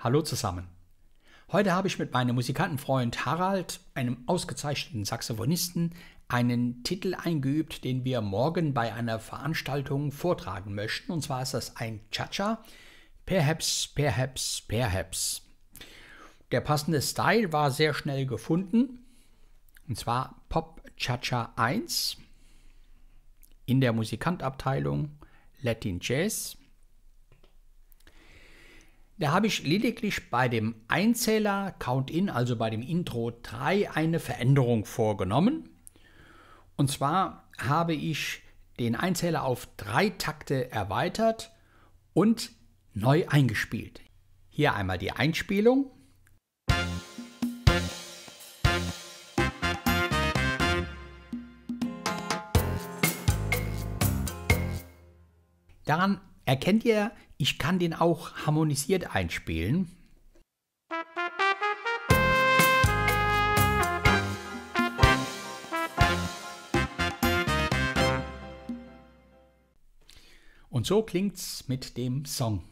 Hallo zusammen. Heute habe ich mit meinem Musikantenfreund Harald, einem ausgezeichneten Saxophonisten, einen Titel eingeübt, den wir morgen bei einer Veranstaltung vortragen möchten. Und zwar ist das ein Cha-Cha, Perhaps, Perhaps, Perhaps. Der passende Style war sehr schnell gefunden, und zwar Pop Cha-Cha 1 in der Musikantabteilung Latin Jazz. Da habe ich lediglich bei dem Einzähler Count-In, also bei dem Intro 3, eine Veränderung vorgenommen. Und zwar habe ich den Einzähler auf 3 Takte erweitert und neu eingespielt. Hier einmal die Einspielung. Daran erkennt ihr, ich kann den auch harmonisiert einspielen. Und so klingt's mit dem Song.